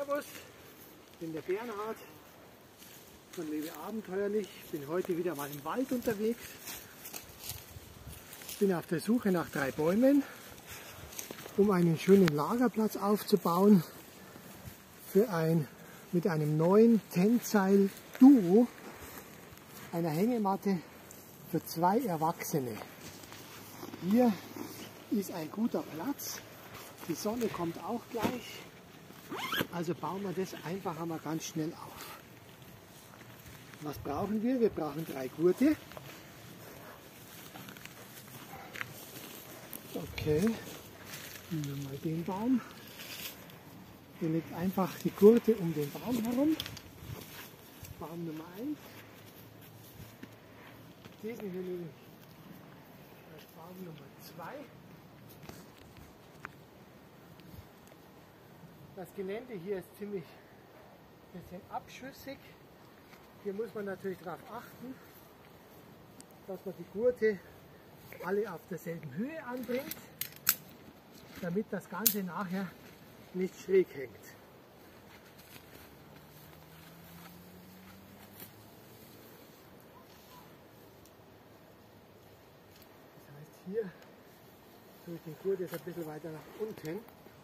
Servus, ich bin der Bernhard von Lebe Abenteuerlich. Ich bin heute wieder mal im Wald unterwegs. Ich bin auf der Suche nach 3 Bäumen, um einen schönen Lagerplatz aufzubauen mit einem neuen Tennseil Duo, einer Hängematte für 2 Erwachsene. Hier ist ein guter Platz, die Sonne kommt auch gleich, also bauen wir das einfach einmal ganz schnell auf. Was brauchen wir? Wir brauchen 3 Gurte. Okay, nehmen wir mal den Baum. Ihr legt einfach die Gurte um den Baum herum. Baum Nummer 1. Diesen hier nehme ich als Baum Nummer 2. Das Gelände hier ist ziemlich ein bisschen abschüssig. Hier muss man natürlich darauf achten, dass man die Gurte alle auf derselben Höhe anbringt, damit das Ganze nachher nicht schräg hängt. Das heißt, hier tue ich den Gurt jetzt ein bisschen weiter nach unten,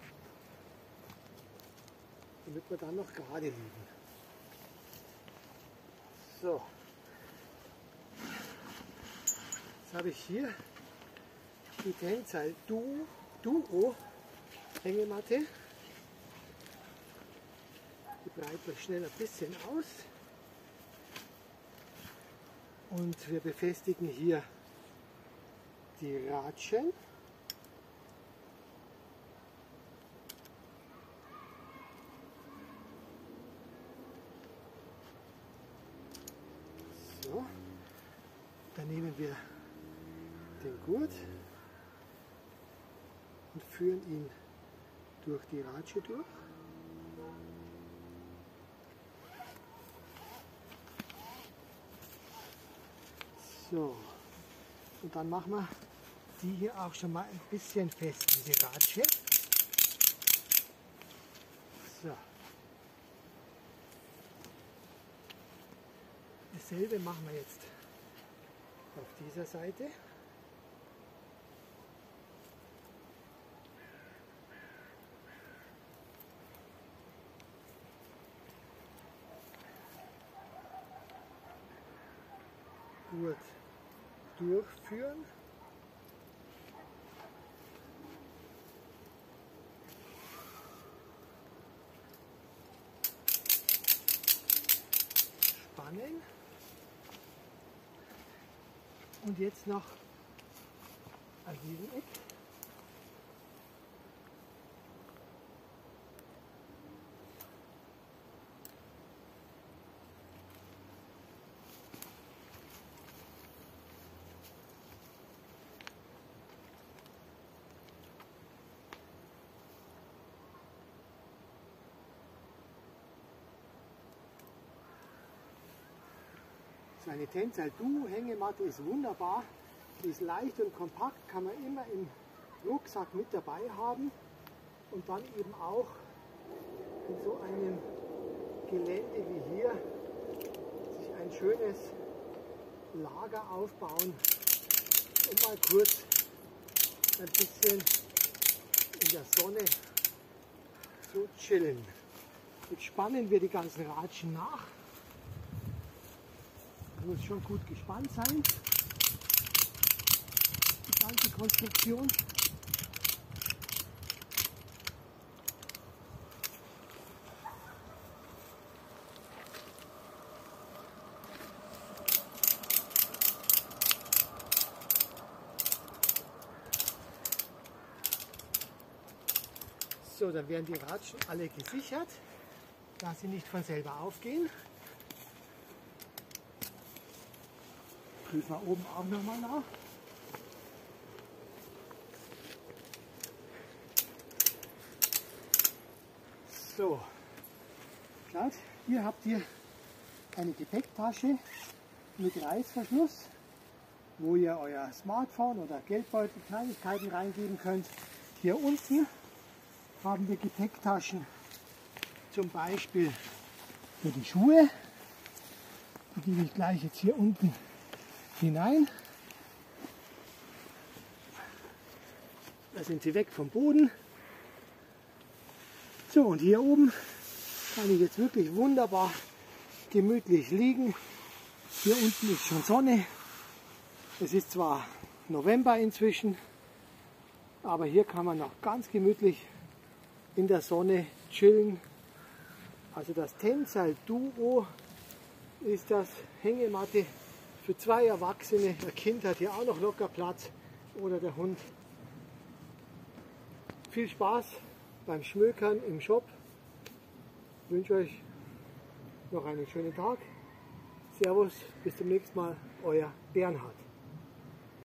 damit wir dann noch gerade liegen. So, jetzt habe ich hier die Tennseil Duo Hängematte. Die breiten wir schnell ein bisschen aus und wir befestigen hier die Ratschen. So, dann nehmen wir den Gurt und führen ihn durch die Ratsche durch. So, und dann machen wir die hier auch schon mal ein bisschen fest, diese Ratsche. So. Dasselbe machen wir jetzt auf dieser Seite. Gurt durchführen. Spannen. Und jetzt noch an diesem Eck. So eine Tennseil Duo Hängematte ist wunderbar, die ist leicht und kompakt, kann man immer im Rucksack mit dabei haben und dann eben auch in so einem Gelände wie hier sich ein schönes Lager aufbauen und mal kurz ein bisschen in der Sonne so chillen. Jetzt spannen wir die ganzen Ratschen nach. Muss schon gut gespannt sein, die ganze Konstruktion. So, dann werden die Ratschen alle gesichert, dass sie nicht von selber aufgehen. Prüfen wir oben auch nochmal nach. So, schaut, hier habt ihr eine Gepäcktasche mit Reißverschluss, wo ihr euer Smartphone oder Geldbeutel, Kleinigkeiten reingeben könnt. Hier unten haben wir Gepäcktaschen zum Beispiel für die Schuhe. Die gebe ich gleich jetzt hier unten hinein. Da sind sie weg vom Boden. So, und hier oben kann ich jetzt wirklich wunderbar gemütlich liegen. Hier unten ist schon Sonne. Es ist zwar November inzwischen, aber hier kann man noch ganz gemütlich in der Sonne chillen. Also das Tensal Duo ist das, Hängematte für 2 Erwachsene. Der Kind hat hier auch noch locker Platz oder der Hund. Viel Spaß beim Schmökern im Shop. Ich wünsche euch noch einen schönen Tag. Servus, bis zum nächsten Mal, euer Bernhard.